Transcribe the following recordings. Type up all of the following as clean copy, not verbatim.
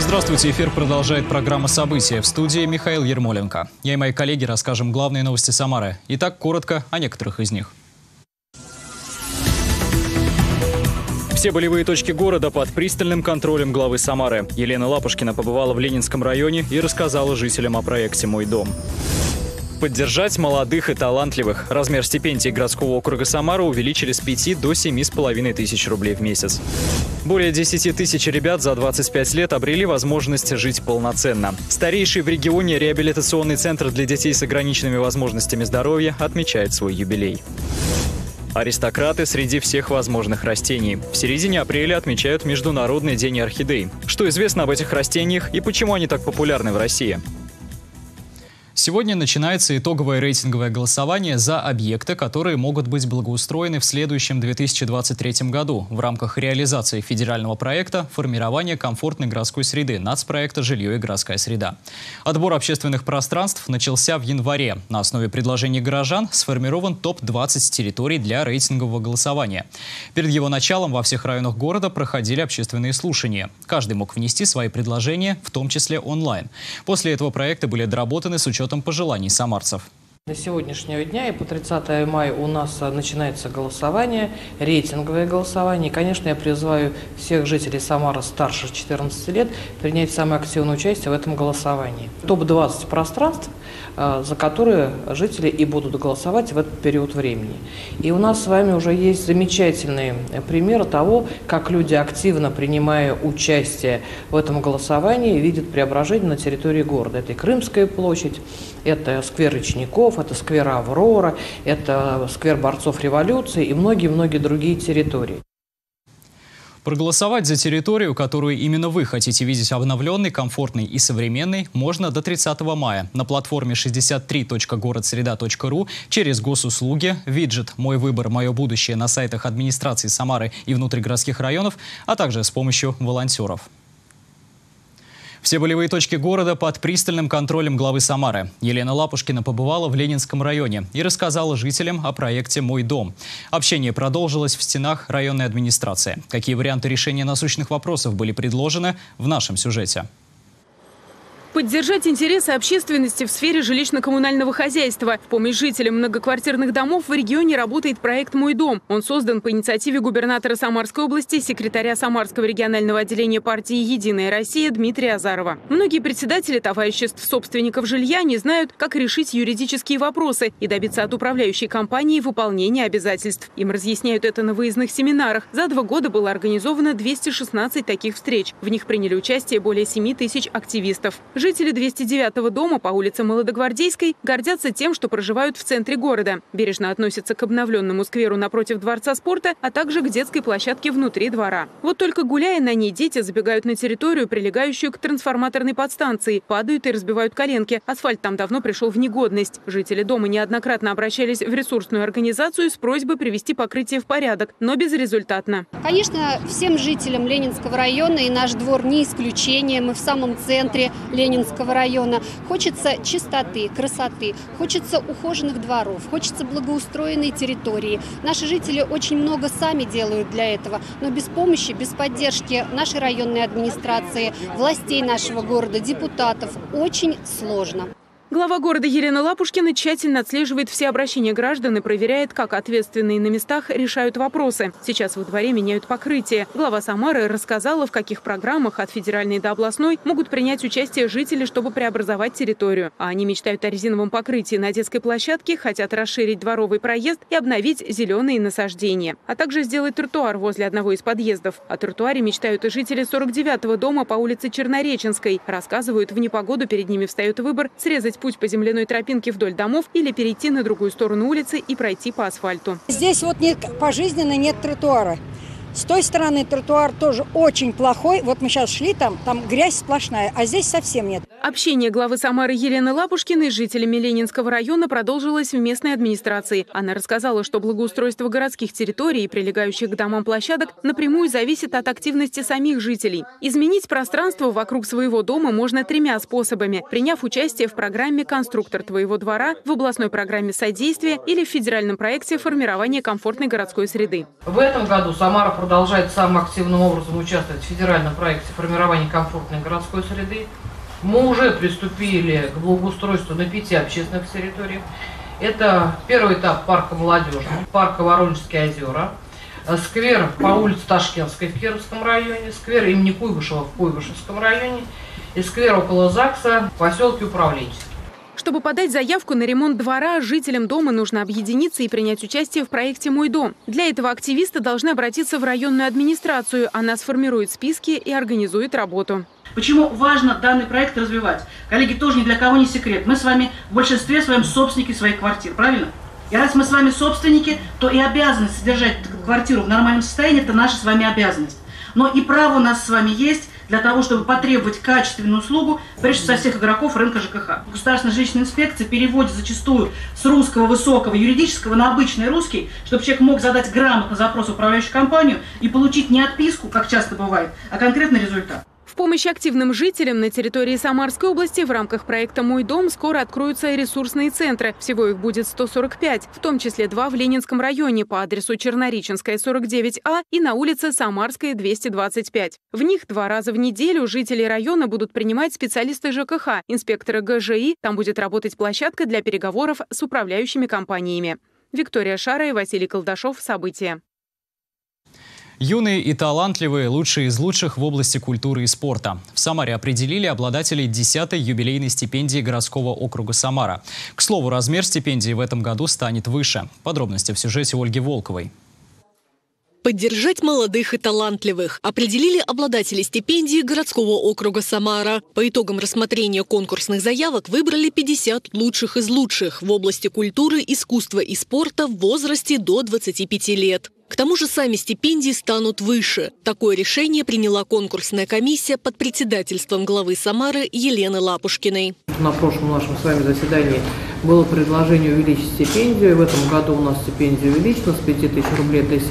Здравствуйте, эфир продолжает программа «События». В студии Михаил Ермоленко. Я и мои коллеги расскажем главные новости Самары. Итак, коротко о некоторых из них. Все болевые точки города под пристальным контролем главы Самары. Елена Лапушкина побывала в Ленинском районе и рассказала жителям о проекте «Мой дом». Поддержать молодых и талантливых. Размер стипендий городского округа Самара увеличили с 5 до 7,5 тысяч рублей в месяц. Более 10 тысяч ребят за 25 лет обрели возможность жить полноценно. Старейший в регионе реабилитационный центр для детей с ограниченными возможностями здоровья отмечает свой юбилей. Аристократы среди всех возможных растений. В середине апреля отмечают Международный день орхидей. Что известно об этих растениях и почему они так популярны в России? Сегодня начинается итоговое рейтинговое голосование за объекты, которые могут быть благоустроены в следующем 2023 году в рамках реализации федерального проекта «Формирование комфортной городской среды» нацпроекта «Жилье и городская среда». Отбор общественных пространств начался в январе. На основе предложений горожан сформирован топ-20 территорий для рейтингового голосования. Перед его началом во всех районах города проходили общественные слушания. Каждый мог внести свои предложения, в том числе онлайн. После этого проекты были доработаны с учетом пожеланий самарцев. До сегодняшнего дня и по 30 мая у нас начинается голосование, рейтинговое голосование. И, конечно, я призываю всех жителей Самары старше 14 лет принять самое активное участие в этом голосовании. Топ-20 пространств, за которые жители и будут голосовать в этот период времени. И у нас с вами уже есть замечательные примеры того, как люди, активно принимая участие в этом голосовании, видят преображение на территории города. Это и Крымская площадь, это сквер Речников, это сквер Аврора, это сквер борцов революции и многие-многие другие территории. Проголосовать за территорию, которую именно вы хотите видеть обновленной, комфортной и современной, можно до 30 мая на платформе 63.городсреда.ру, через госуслуги, виджет «Мой выбор, мое будущее» на сайтах администрации Самары и внутригородских районов, а также с помощью волонтеров. Все болевые точки города под пристальным контролем главы Самары. Елена Лапушкина побывала в Ленинском районе и рассказала жителям о проекте «Мой дом». Общение продолжилось в стенах районной администрации. Какие варианты решения насущных вопросов были предложены в нашем сюжете? Поддержать интересы общественности в сфере жилищно-коммунального хозяйства. В помощь жителям многоквартирных домов в регионе работает проект «Мой дом». Он создан по инициативе губернатора Самарской области, секретаря Самарского регионального отделения партии «Единая Россия» Дмитрия Азарова. Многие председатели товариществ собственников жилья не знают, как решить юридические вопросы и добиться от управляющей компании выполнения обязательств. Им разъясняют это на выездных семинарах. За 2 года было организовано 216 таких встреч. В них приняли участие более 7 тысяч активистов. Жители 209-го дома по улице Молодогвардейской гордятся тем, что проживают в центре города. Бережно относятся к обновленному скверу напротив Дворца спорта, а также к детской площадке внутри двора. Вот только гуляя на ней, дети забегают на территорию, прилегающую к трансформаторной подстанции, падают и разбивают коленки. Асфальт там давно пришел в негодность. Жители дома неоднократно обращались в ресурсную организацию с просьбой привести покрытие в порядок, но безрезультатно. Конечно, всем жителям Ленинского района, и наш двор не исключение, мы в самом центре Ленинского района. Хочется чистоты, красоты, хочется ухоженных дворов, хочется благоустроенной территории. Наши жители очень много сами делают для этого, но без помощи, без поддержки нашей районной администрации, властей нашего города, депутатов очень сложно. Глава города Елена Лапушкина тщательно отслеживает все обращения граждан и проверяет, как ответственные на местах решают вопросы. Сейчас во дворе меняют покрытие. Глава Самары рассказала, в каких программах от федеральной до областной могут принять участие жители, чтобы преобразовать территорию. А они мечтают о резиновом покрытии на детской площадке, хотят расширить дворовый проезд и обновить зеленые насаждения. А также сделать тротуар возле одного из подъездов. О тротуаре мечтают и жители 49-го дома по улице Чернореченской. Рассказывают, в непогоду перед ними встает выбор срезать путь по земляной тропинке вдоль домов или перейти на другую сторону улицы и пройти по асфальту. Здесь вот пожизненно нет тротуара. С той стороны тротуар тоже очень плохой. Вот мы сейчас шли, там грязь сплошная, а здесь совсем нет. Общение главы Самары Елены Лапушкиной с жителями Ленинского района продолжилось в местной администрации. Она рассказала, что благоустройство городских территорий и прилегающих к домам площадок напрямую зависит от активности самих жителей. Изменить пространство вокруг своего дома можно 3 способами: приняв участие в программе «Конструктор твоего двора», в областной программе содействия или в федеральном проекте формирования комфортной городской среды. В этом году Самара продолжает самым активным образом участвовать в федеральном проекте формирования комфортной городской среды. Мы уже приступили к благоустройству на 5 общественных территориях. Это первый этап парка молодежи, парка Воронежские озера, сквер по улице Ташкентской в Кировском районе, сквер имени Куйбышева в Куйбышевском районе и сквер около ЗАГСа в поселке Управленческий. Чтобы подать заявку на ремонт двора, жителям дома нужно объединиться и принять участие в проекте «Мой дом». Для этого активисты должны обратиться в районную администрацию. Она сформирует списки и организует работу. Почему важно данный проект развивать? Коллеги, тоже ни для кого не секрет. Мы с вами в большинстве своем собственники своих квартир, правильно? И раз мы с вами собственники, то и обязанность содержать квартиру в нормальном состоянии – это наша с вами обязанность. Но и право у нас с вами есть для того, чтобы потребовать качественную услугу, прежде всего со всех игроков рынка ЖКХ. Государственная жилищная инспекция переводит зачастую с русского высокого юридического на обычный русский, чтобы человек мог задать грамотно запрос в управляющую компанию и получить не отписку, как часто бывает, а конкретный результат. В помощь активным жителям на территории Самарской области в рамках проекта «Мой дом» скоро откроются ресурсные центры. Всего их будет 145, в том числе 2 в Ленинском районе по адресу Чернореченская, 49А и на улице Самарская, 225. В них 2 раза в неделю жители района будут принимать специалисты ЖКХ, инспекторы ГЖИ. Там будет работать площадка для переговоров с управляющими компаниями. Виктория Шара и Василий Колдашов. События. Юные и талантливые, лучшие из лучших в области культуры и спорта. В Самаре определили обладателей 10-й юбилейной стипендии городского округа Самара. К слову, размер стипендии в этом году станет выше. Подробности в сюжете Ольги Волковой. Поддержать молодых и талантливых. Определили обладателей стипендии городского округа Самара. По итогам рассмотрения конкурсных заявок выбрали 50 лучших из лучших в области культуры, искусства и спорта в возрасте до 25 лет. К тому же сами стипендии станут выше. Такое решение приняла конкурсная комиссия под председательством главы Самары Елены Лапушкиной. На прошлом нашем с вами заседании было предложение увеличить стипендию. В этом году у нас стипендия увеличена с 5000 рублей до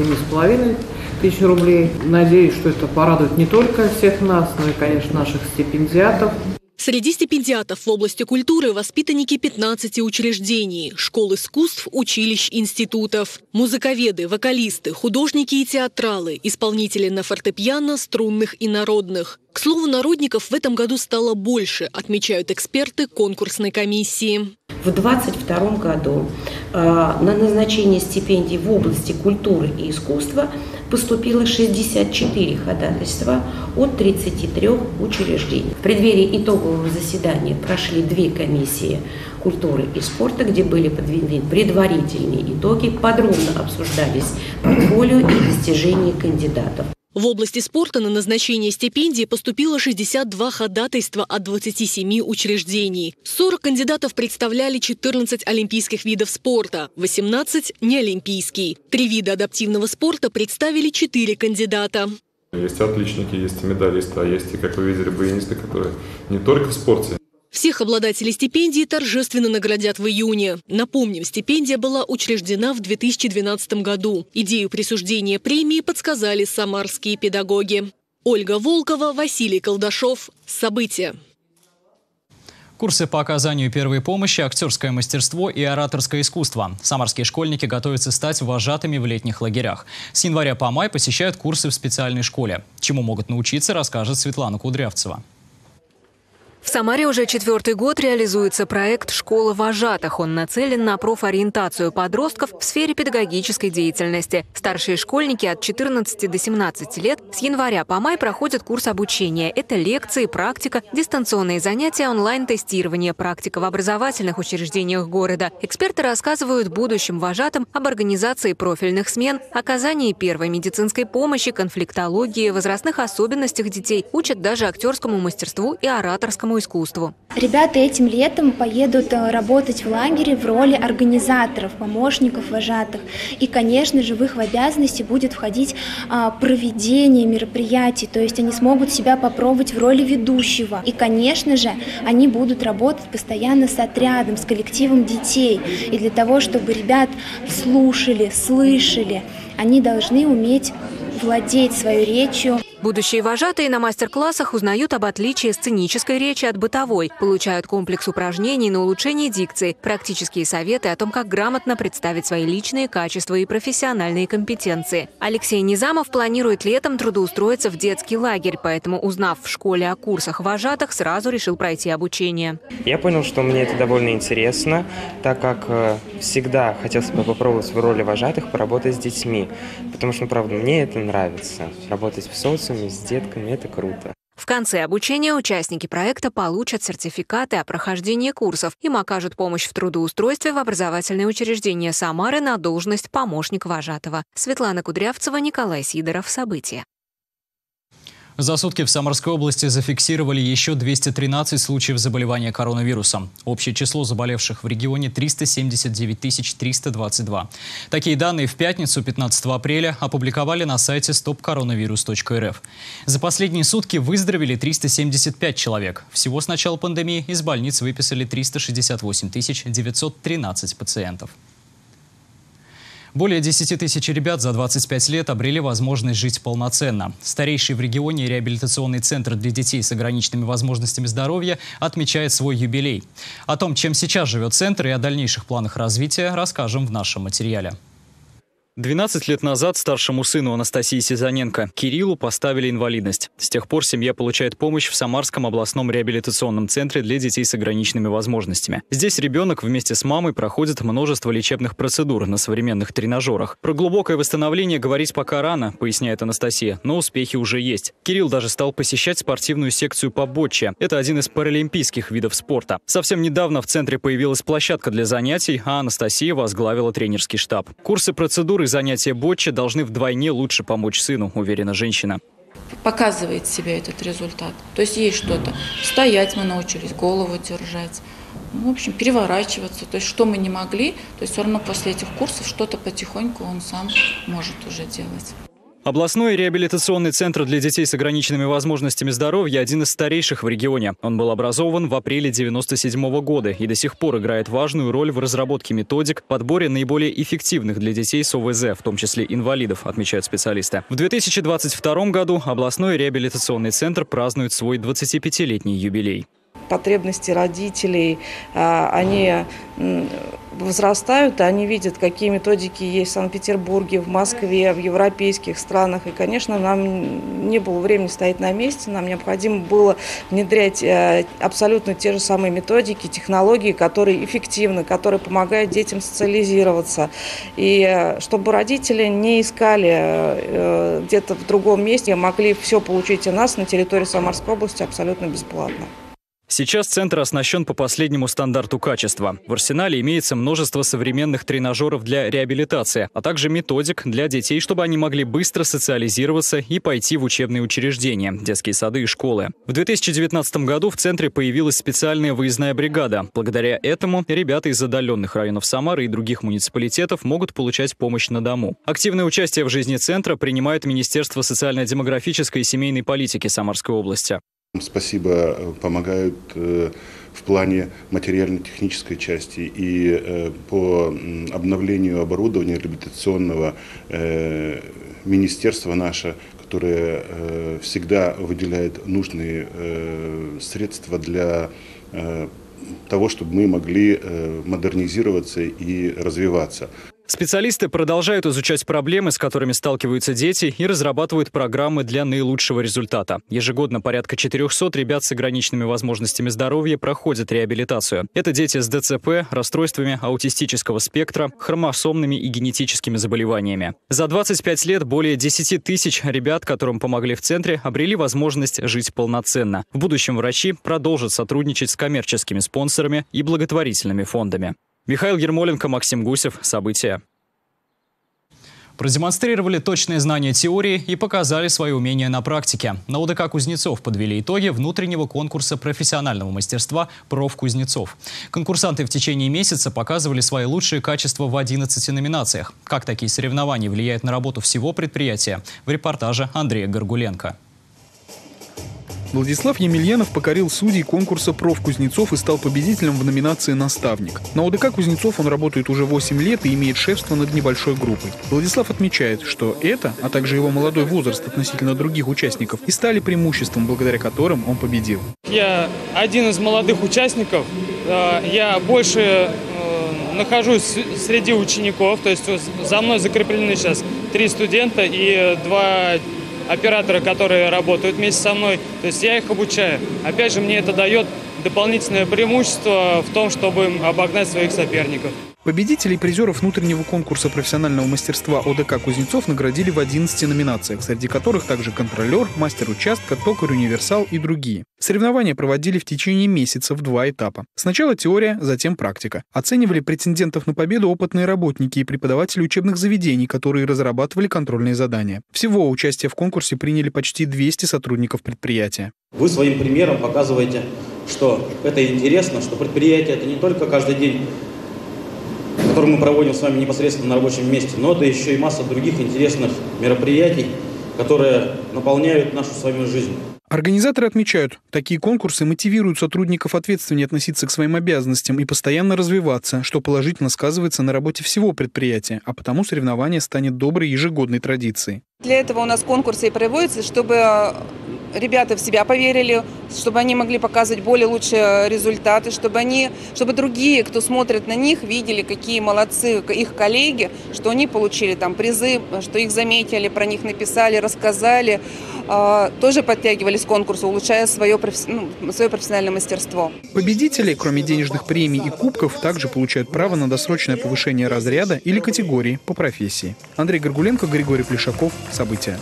7500 рублей. Надеюсь, что это порадует не только всех нас, но и, конечно, наших стипендиатов. Среди стипендиатов в области культуры воспитанники 15 учреждений, школ искусств, училищ, институтов, музыковеды, вокалисты, художники и театралы, исполнители на фортепиано, струнных и народных. К слову, народников в этом году стало больше, отмечают эксперты конкурсной комиссии. В 2022 году на назначение стипендий в области культуры и искусства поступило 64 ходатайства от 33 учреждений. В преддверии итогового заседания прошли 2 комиссии культуры и спорта, где были подведены предварительные итоги, подробно обсуждались портфолио и достижения кандидатов. В области спорта на назначение стипендии поступило 62 ходатайства от 27 учреждений. 40 кандидатов представляли 14 олимпийских видов спорта, 18 – неолимпийский. 3 вида адаптивного спорта представили 4 кандидата. Есть отличники, есть медалисты, а есть, и, как вы видели, баянисты, которые не только в спорте. Всех обладателей стипендии торжественно наградят в июне. Напомним, стипендия была учреждена в 2012 году. Идею присуждения премии подсказали самарские педагоги. Ольга Волкова, Василий Колдашов. События. Курсы по оказанию первой помощи, актерское мастерство и ораторское искусство. Самарские школьники готовятся стать вожатыми в летних лагерях. С января по май посещают курсы в специальной школе. Чему могут научиться, расскажет Светлана Кудрявцева. В Самаре уже 4-й год реализуется проект «Школа вожатых». Он нацелен на профориентацию подростков в сфере педагогической деятельности. Старшие школьники от 14 до 17 лет с января по май проходят курс обучения. Это лекции, практика, дистанционные занятия, онлайн-тестирование, практика в образовательных учреждениях города. Эксперты рассказывают будущим вожатым об организации профильных смен, оказании первой медицинской помощи, конфликтологии, возрастных особенностях детей, учат даже актерскому мастерству и ораторскому искусству. Ребята этим летом поедут работать в лагере в роли организаторов, помощников вожатых. И, конечно же, в их обязанности будет входить проведение мероприятий, то есть они смогут себя попробовать в роли ведущего. И, конечно же, они будут работать постоянно с отрядом, с коллективом детей. И для того, чтобы ребят слушали, слышали, они должны уметь владеть своей речью. Будущие вожатые на мастер-классах узнают об отличии сценической речи от бытовой, получают комплекс упражнений на улучшение дикции, практические советы о том, как грамотно представить свои личные качества и профессиональные компетенции. Алексей Низамов планирует летом трудоустроиться в детский лагерь, поэтому, узнав в школе о курсах вожатых, сразу решил пройти обучение. Я понял, что мне это довольно интересно, так как всегда хотел себя попробовать в роли вожатых, поработать с детьми, потому что, правда, мне это нравится, работать в социуме с детками, это круто. В конце обучения участники проекта получат сертификаты о прохождении курсов. Им окажут помощь в трудоустройстве в образовательные учреждения Самары на должность помощник вожатого. Светлана Кудрявцева, Николай Сидоров. События. За сутки в Самарской области зафиксировали еще 213 случаев заболевания коронавирусом. Общее число заболевших в регионе 379 322. Такие данные в пятницу, 15 апреля, опубликовали на сайте stopcoronavirus.rf. За последние сутки выздоровели 375 человек. Всего с начала пандемии из больниц выписали 368 913 пациентов. Более 10 тысяч ребят за 25 лет обрели возможность жить полноценно. Старейший в регионе реабилитационный центр для детей с ограниченными возможностями здоровья отмечает свой юбилей. О том, чем сейчас живет центр и о дальнейших планах развития, расскажем в нашем материале. 12 лет назад старшему сыну Анастасии Сизаненко, Кириллу, поставили инвалидность. С тех пор семья получает помощь в Самарском областном реабилитационном центре для детей с ограниченными возможностями. Здесь ребенок вместе с мамой проходит множество лечебных процедур на современных тренажерах. Про глубокое восстановление говорить пока рано, поясняет Анастасия, но успехи уже есть. Кирилл даже стал посещать спортивную секцию по бочче. Это один из паралимпийских видов спорта. Совсем недавно в центре появилась площадка для занятий, а Анастасия возглавила тренерский штаб. Курсы процедуры занятия боччи должны вдвойне лучше помочь сыну, уверена женщина. Показывает себя этот результат. То есть есть что-то. Стоять мы научились, голову держать. В общем, переворачиваться. То есть что мы не могли, то есть все равно после этих курсов что-то потихоньку он сам может уже делать. Областной реабилитационный центр для детей с ограниченными возможностями здоровья – один из старейших в регионе. Он был образован в апреле 1997 года и до сих пор играет важную роль в разработке методик, подборе наиболее эффективных для детей с ОВЗ, в том числе инвалидов, отмечают специалисты. В 2022 году областной реабилитационный центр празднует свой 25-летний юбилей. Потребности родителей, они возрастают, они видят, какие методики есть в Санкт-Петербурге, в Москве, в европейских странах. И, конечно, нам не было времени стоять на месте, нам необходимо было внедрять абсолютно те же самые методики, технологии, которые эффективны, которые помогают детям социализироваться. И чтобы родители не искали где-то в другом месте, могли все получить у нас на территории Самарской области абсолютно бесплатно. Сейчас центр оснащен по последнему стандарту качества. В арсенале имеется множество современных тренажеров для реабилитации, а также методик для детей, чтобы они могли быстро социализироваться и пойти в учебные учреждения, детские сады и школы. В 2019 году в центре появилась специальная выездная бригада. Благодаря этому ребята из отдаленных районов Самары и других муниципалитетов могут получать помощь на дому. Активное участие в жизни центра принимает Министерство социально-демографической и семейной политики Самарской области. Спасибо, помогают в плане материально-технической части и по обновлению оборудования реабилитационного министерство наше, которое всегда выделяет нужные средства для того, чтобы мы могли модернизироваться и развиваться. Специалисты продолжают изучать проблемы, с которыми сталкиваются дети, и разрабатывают программы для наилучшего результата. Ежегодно порядка 400 ребят с ограниченными возможностями здоровья проходят реабилитацию. Это дети с ДЦП, расстройствами аутистического спектра, хромосомными и генетическими заболеваниями. За 25 лет более 10 тысяч ребят, которым помогли в центре, обрели возможность жить полноценно. В будущем врачи продолжат сотрудничать с коммерческими спонсорами и благотворительными фондами. Михаил Ермоленко, Максим Гусев. События. Продемонстрировали точные знания теории и показали свои умения на практике. На УДК Кузнецов подвели итоги внутреннего конкурса профессионального мастерства «Профкузнецов». Конкурсанты в течение месяца показывали свои лучшие качества в 11 номинациях. Как такие соревнования влияют на работу всего предприятия? В репортаже Андрея Горгуленко. Владислав Емельянов покорил судей конкурса «Профкузнецов» и стал победителем в номинации «Наставник». На ОДК «Кузнецов» он работает уже 8 лет и имеет шефство над небольшой группой. Владислав отмечает, что это, а также его молодой возраст относительно других участников, и стали преимуществом, благодаря которым он победил. Я один из молодых участников. Я больше нахожусь среди учеников, то есть за мной закреплены сейчас 3 студента и 2 оператора, которые работают вместе со мной. То есть я их обучаю. Опять же, мне это дает дополнительное преимущество в том, чтобы обогнать своих соперников. Победителей и призеров внутреннего конкурса профессионального мастерства ОДК «Кузнецов» наградили в 11 номинациях, среди которых также контролер, мастер участка, токарь, универсал и другие. Соревнования проводили в течение месяца в 2 этапа. Сначала теория, затем практика. Оценивали претендентов на победу опытные работники и преподаватели учебных заведений, которые разрабатывали контрольные задания. Всего участие в конкурсе приняли почти 200 сотрудников предприятия. Вы своим примером показываете, что это интересно, что предприятие – это не только каждый день, который мы проводим с вами непосредственно на рабочем месте, но это еще и масса других интересных мероприятий, которые наполняют нашу с вами жизнь. Организаторы отмечают, такие конкурсы мотивируют сотрудников ответственнее относиться к своим обязанностям и постоянно развиваться, что положительно сказывается на работе всего предприятия, а потому соревнование станет доброй ежегодной традицией. Для этого у нас конкурсы и проводятся, чтобы ребята в себя поверили, чтобы они могли показывать более лучшие результаты, чтобы другие, кто смотрит на них, видели, какие молодцы их коллеги, что они получили там призы, что их заметили, про них написали, рассказали, тоже подтягивались к конкурсу, улучшая свое профессиональное мастерство. Победители, кроме денежных премий и кубков, также получают право на досрочное повышение разряда или категории по профессии. Андрей Горгуленко, Григорий Плешаков. События.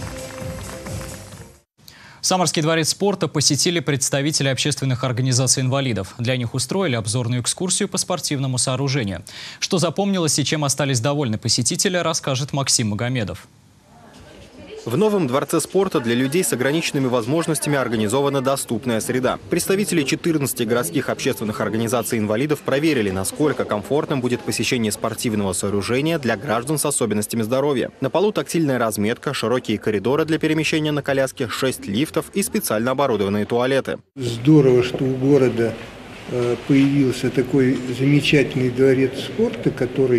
Самарский дворец спорта посетили представители общественных организаций инвалидов. Для них устроили обзорную экскурсию по спортивному сооружению. Что запомнилось и чем остались довольны посетители, расскажет Максим Магомедов. В новом дворце спорта для людей с ограниченными возможностями организована доступная среда. Представители 14 городских общественных организаций инвалидов проверили, насколько комфортным будет посещение спортивного сооружения для граждан с особенностями здоровья. На полу тактильная разметка, широкие коридоры для перемещения на коляске, 6 лифтов и специально оборудованные туалеты. Здорово, что у города появился такой замечательный дворец спорта, который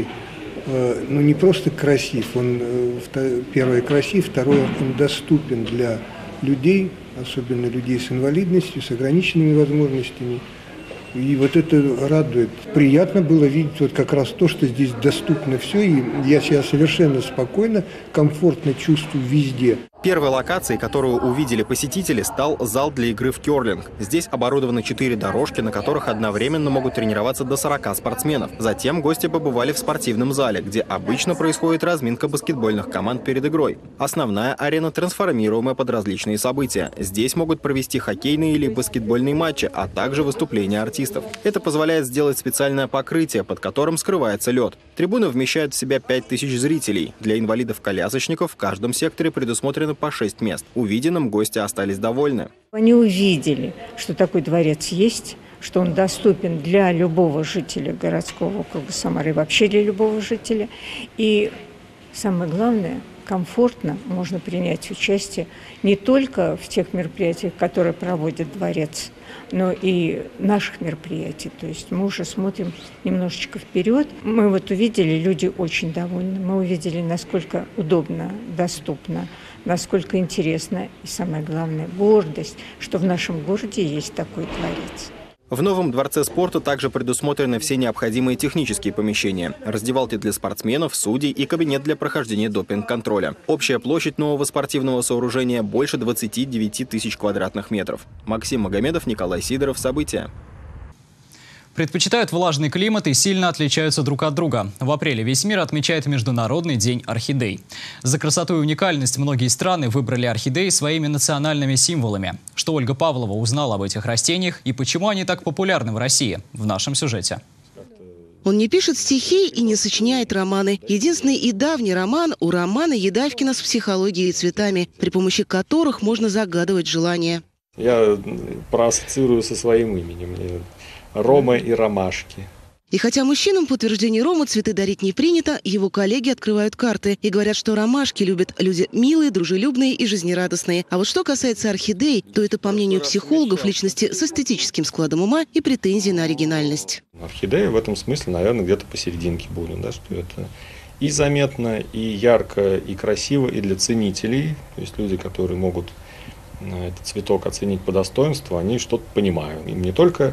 не просто красив, он первое красив, второе он доступен для людей, особенно людей с инвалидностью, с ограниченными возможностями. И вот это радует. Приятно было видеть вот как раз то, что здесь доступно все, и я себя совершенно спокойно, комфортно чувствую везде. Первой локацией, которую увидели посетители, стал зал для игры в керлинг. Здесь оборудованы 4 дорожки, на которых одновременно могут тренироваться до 40 спортсменов. Затем гости побывали в спортивном зале, где обычно происходит разминка баскетбольных команд перед игрой. Основная арена трансформируемая под различные события. Здесь могут провести хоккейные или баскетбольные матчи, а также выступления артистов. Это позволяет сделать специальное покрытие, под которым скрывается лед. Трибуны вмещают в себя 5000 зрителей. Для инвалидов-колясочников в каждом секторе предусмотрено по 6 мест. Увиденным гости остались довольны. Они увидели, что такой дворец есть, что он доступен для любого жителя городского округа Самары и вообще для любого жителя. И самое главное, комфортно можно принять участие не только в тех мероприятиях, которые проводит дворец, но и наших мероприятий. То есть мы уже смотрим немножечко вперед. Мы вот увидели, люди очень довольны. Мы увидели, насколько удобно, доступно, насколько интересно и, самое главное, гордость, что в нашем городе есть такой дворец. В новом дворце спорта также предусмотрены все необходимые технические помещения. Раздевалки для спортсменов, судей и кабинет для прохождения допинг-контроля. Общая площадь нового спортивного сооружения больше 29 тысяч квадратных метров. Максим Магомедов, Николай Сидоров. События. Предпочитают влажный климат и сильно отличаются друг от друга. В апреле весь мир отмечает Международный день орхидей. За красоту и уникальность многие страны выбрали орхидеи своими национальными символами. Что Ольга Павлова узнала об этих растениях и почему они так популярны в России, в нашем сюжете. Он не пишет стихи и не сочиняет романы. Единственный и давний роман у Романа Едавкина с психологией и цветами, при помощи которых можно загадывать желания. Я проассоциирую со своим именем. Рома и ромашки. И хотя мужчинам по утверждению Ромы цветы дарить не принято, его коллеги открывают карты и говорят, что ромашки любят люди милые, дружелюбные и жизнерадостные. А вот что касается орхидей, то это, по мнению психологов, личности с эстетическим складом ума и претензий на оригинальность. Орхидеи в этом смысле, наверное, где-то посерединке будут, да, что это и заметно, и ярко, и красиво, и для ценителей. То есть люди, которые могут этот цветок оценить по достоинству, они что-то понимают. Им не только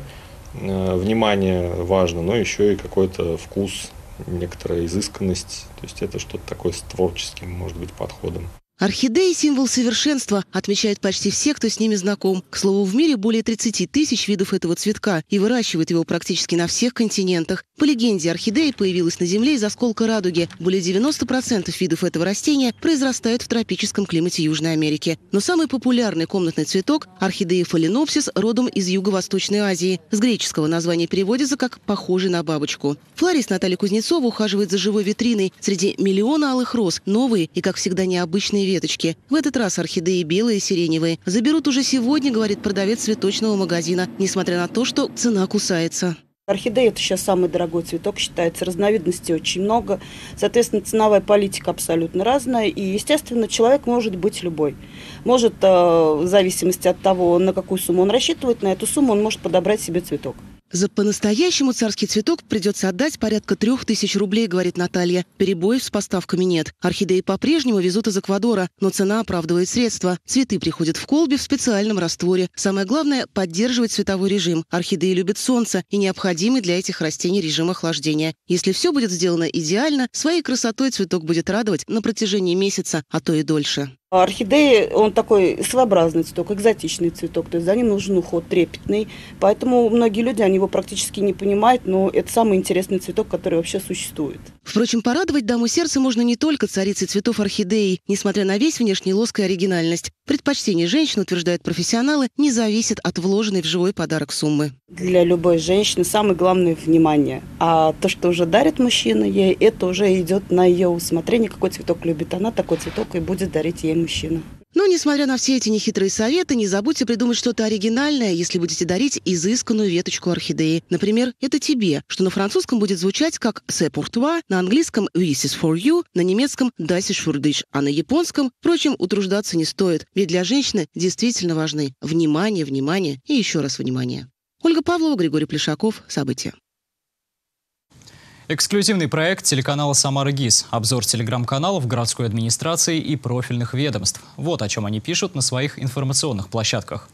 внимание важно, но еще и какой-то вкус, некоторая изысканность. То есть это что-то такое с творческим, может быть, подходом. Орхидеи – символ совершенства, отмечают почти все, кто с ними знаком. К слову, в мире более 30 тысяч видов этого цветка, и выращивают его практически на всех континентах. По легенде, орхидея появилась на Земле из осколка радуги. Более 90% видов этого растения произрастают в тропическом климате Южной Америки. Но самый популярный комнатный цветок – орхидея фаленопсис, родом из Юго-Восточной Азии. С греческого название переводится как «похожий на бабочку». Флорист Наталья Кузнецова ухаживает за живой витриной. Среди миллиона алых роз новые и, как всегда, необычные веточки. В этот раз орхидеи белые и сиреневые. Заберут уже сегодня, говорит продавец цветочного магазина, несмотря на то, что цена кусается. Орхидея – это сейчас самый дорогой цветок, считается. Разновидностей очень много. Соответственно, ценовая политика абсолютно разная. И, естественно, человек может быть любой. Может, в зависимости от того, на какую сумму он рассчитывает, на эту сумму он может подобрать себе цветок. За по-настоящему царский цветок придется отдать порядка 3000 рублей, говорит Наталья. Перебоев с поставками нет. Орхидеи по-прежнему везут из Эквадора, но цена оправдывает средства. Цветы приходят в колбе в специальном растворе. Самое главное – поддерживать цветовой режим. Орхидеи любят солнце и необходимый для этих растений режим охлаждения. Если все будет сделано идеально, своей красотой цветок будет радовать на протяжении месяца, а то и дольше. Орхидеи, он такой своеобразный цветок, экзотичный цветок, то есть за ним нужен уход трепетный, поэтому многие люди, они его практически не понимают, но это самый интересный цветок, который вообще существует. Впрочем, порадовать даму сердца можно не только царицей цветов орхидеи, несмотря на весь внешний лоск и оригинальность. Предпочтение женщин, утверждают профессионалы, не зависит от вложенной в живой подарок суммы. Для любой женщины самое главное – внимание. А то, что уже дарит мужчина ей, это уже идет на ее усмотрение, какой цветок любит она, такой цветок и будет дарить ей мужчина. Но, несмотря на все эти нехитрые советы, не забудьте придумать что-то оригинальное, если будете дарить изысканную веточку орхидеи. Например, «Это тебе», что на французском будет звучать как «C'est pour toi», на английском «This is for you», на немецком «Das ist für dich», а на японском, впрочем, утруждаться не стоит, ведь для женщины действительно важны внимание, внимание и еще раз внимание. Ольга Павлова, Григорий Плешаков. События. Эксклюзивный проект телеканала «Самара ГИС». Обзор телеграм-каналов городской администрации и профильных ведомств. Вот о чем они пишут на своих информационных площадках.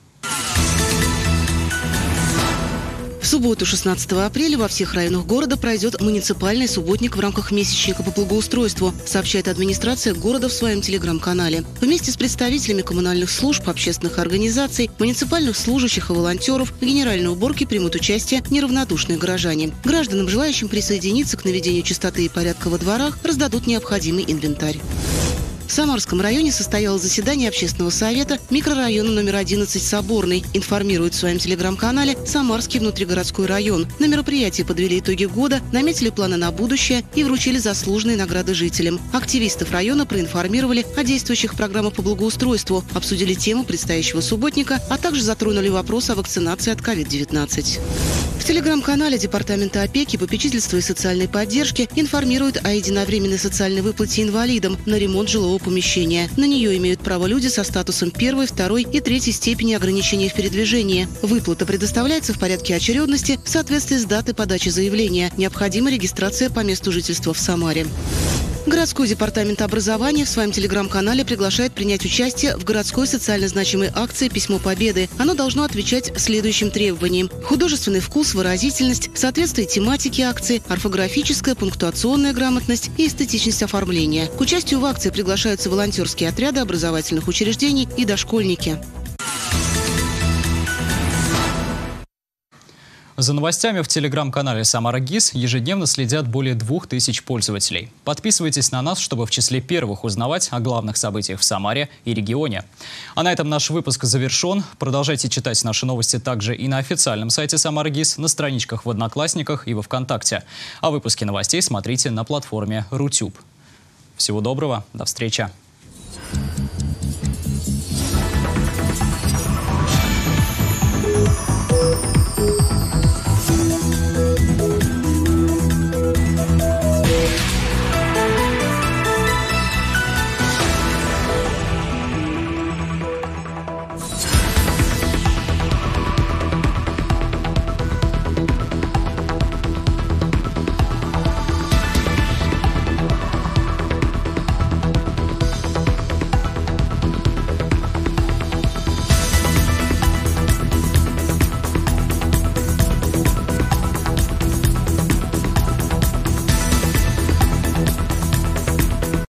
В субботу, 16 апреля, во всех районах города пройдет муниципальный субботник в рамках месячника по благоустройству, сообщает администрация города в своем телеграм-канале. Вместе с представителями коммунальных служб, общественных организаций, муниципальных служащих и волонтеров в генеральной уборке примут участие неравнодушные горожане. Гражданам, желающим присоединиться к наведению чистоты и порядка во дворах, раздадут необходимый инвентарь. В Самарском районе состоялось заседание общественного совета микрорайона номер 11 «Соборный», информирует в своем телеграм-канале «Самарский внутригородской район». На мероприятии подвели итоги года, наметили планы на будущее и вручили заслуженные награды жителям. Активистов района проинформировали о действующих программах по благоустройству, обсудили тему предстоящего субботника, а также затронули вопрос о вакцинации от COVID-19. В телеграм-канале Департамента опеки, попечительства и социальной поддержки информируют о единовременной социальной выплате инвалидам на ремонт жилого помещения. На нее имеют право люди со статусом 1, 2 и 3 степени ограничения в передвижении. Выплата предоставляется в порядке очередности в соответствии с датой подачи заявления. Необходима регистрация по месту жительства в Самаре. Городской департамент образования в своем телеграм-канале приглашает принять участие в городской социально значимой акции «Письмо Победы». Оно должно отвечать следующим требованиям: художественный вкус, выразительность, соответствие тематике акции, орфографическая, пунктуационная грамотность и эстетичность оформления. К участию в акции приглашаются волонтерские отряды образовательных учреждений и дошкольники. За новостями в телеграм-канале «Самара ГИС» ежедневно следят более 2000 пользователей. Подписывайтесь на нас, чтобы в числе первых узнавать о главных событиях в Самаре и регионе. А на этом наш выпуск завершен. Продолжайте читать наши новости также и на официальном сайте «Самара ГИС», на страничках в Одноклассниках и во ВКонтакте. А выпуски новостей смотрите на платформе Рутюб. Всего доброго, до встречи.